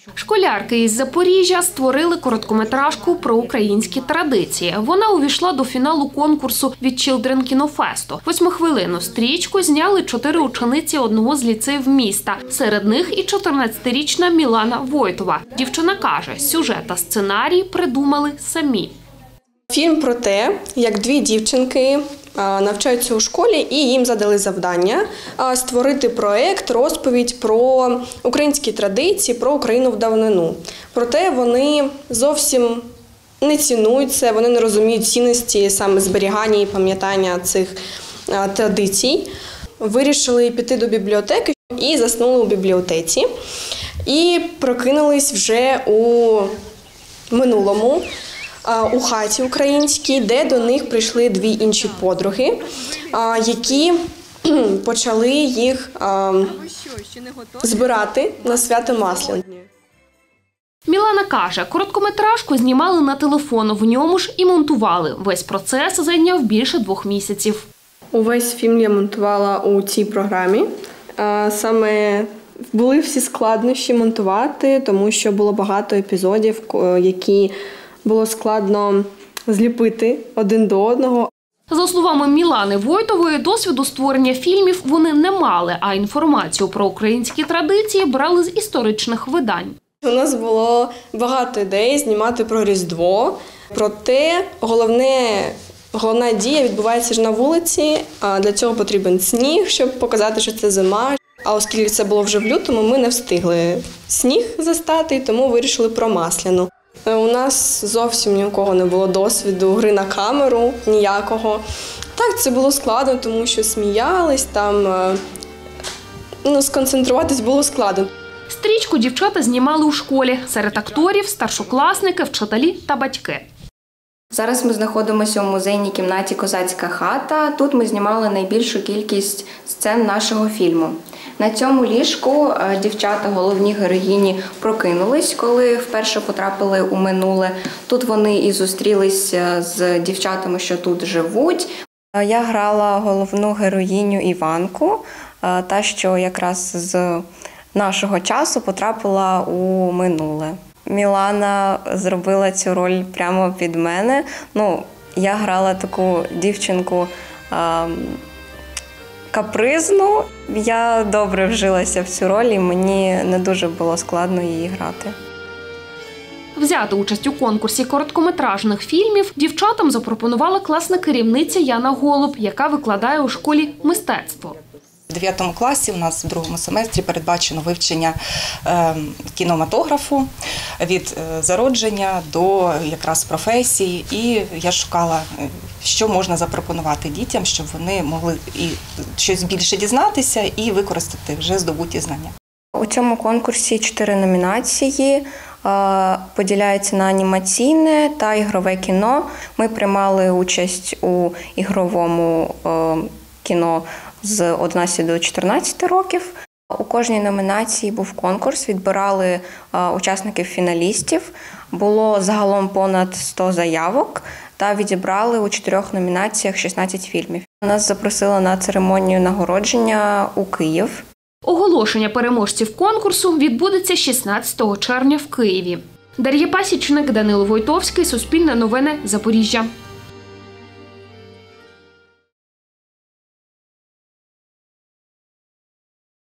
Школярки із Запоріжжя створили короткометражку про українські традиції. Вона увійшла до фіналу конкурсу від Children кінофесту. 8-хвилинну стрічку зняли 4 учениці одного з ліцеїв міста. Серед них і 14-річна Мілана Войтова. Дівчина каже, сюжет та сценарій придумали самі. Фільм про те, як 2 дівчинки навчаються у школі і їм задали завдання створити проєкт, розповідь про українські традиції, про Україну в давнину. Проте вони зовсім не цінують це, вони не розуміють цінності саме зберігання і пам'ятання цих традицій. Вирішили піти до бібліотеки і заснули у бібліотеці. І прокинулись вже у минулому, у хаті українській, де до них прийшли 2 інші подруги, які почали їх збирати на свято Масляне. Мілана каже, короткометражку знімали на телефон, в ньому ж і монтували. Весь процес зайняв більше 2 місяців. Увесь фільм я монтувала у цій програмі. Саме були всі складнощі монтувати, тому що було багато епізодів, які було складно зліпити один до одного. За словами Мілани Войтової, досвіду створення фільмів вони не мали, а інформацію про українські традиції брали з історичних видань. У нас багато ідей знімати про Різдво, проте головна дія відбувається ж на вулиці, для цього потрібен сніг, щоб показати, що це зима. А оскільки це було вже в лютому, ми не встигли сніг застати, тому вирішили про Масляну. У нас зовсім ні у кого не було досвіду гри на камеру, ніякого. Так, це було складно, тому що сміялись, сконцентруватись було складно. Стрічку дівчата знімали у школі. Серед акторів – старшокласники, вчителі та батьки. Зараз ми знаходимося у музейній кімнаті «Козацька хата». Тут ми знімали найбільшу кількість сцен нашого фільму. На цьому ліжку дівчата, головні героїні, прокинулись, коли вперше потрапили у минуле. Тут вони і зустрілися з дівчатами, що тут живуть. Я грала головну героїню Іванку, та, що якраз з нашого часу потрапила у минуле. Мілана зробила цю роль прямо під мене. Я грала таку дівчинку капризну. Я добре вжилася в цю роль і мені не дуже було складно її грати. Взяти участь у конкурсі короткометражних фільмів дівчатам запропонувала класна керівниця Яна Голуб, яка викладає у школі мистецтво. У 9 класі у нас в 2 семестрі передбачено вивчення кінематографу від зародження до якраз професії. І я шукала, що можна запропонувати дітям, щоб вони могли і щось більше дізнатися і використати вже здобуті знання. У цьому конкурсі 4 номінації. Поділяється на анімаційне та ігрове кіно. Ми приймали участь у ігровому кіно з 11 до 14 років. У кожній номінації був конкурс, відбирали учасників-фіналістів. Було загалом понад 100 заявок та відібрали у 4 номінаціях 16 фільмів. Нас запросили на церемонію нагородження у Київ. Оголошення переможців конкурсу відбудеться 16 червня в Києві. Дар'я Пасічник, Данило Войтовський, Суспільне новини, Запоріжжя.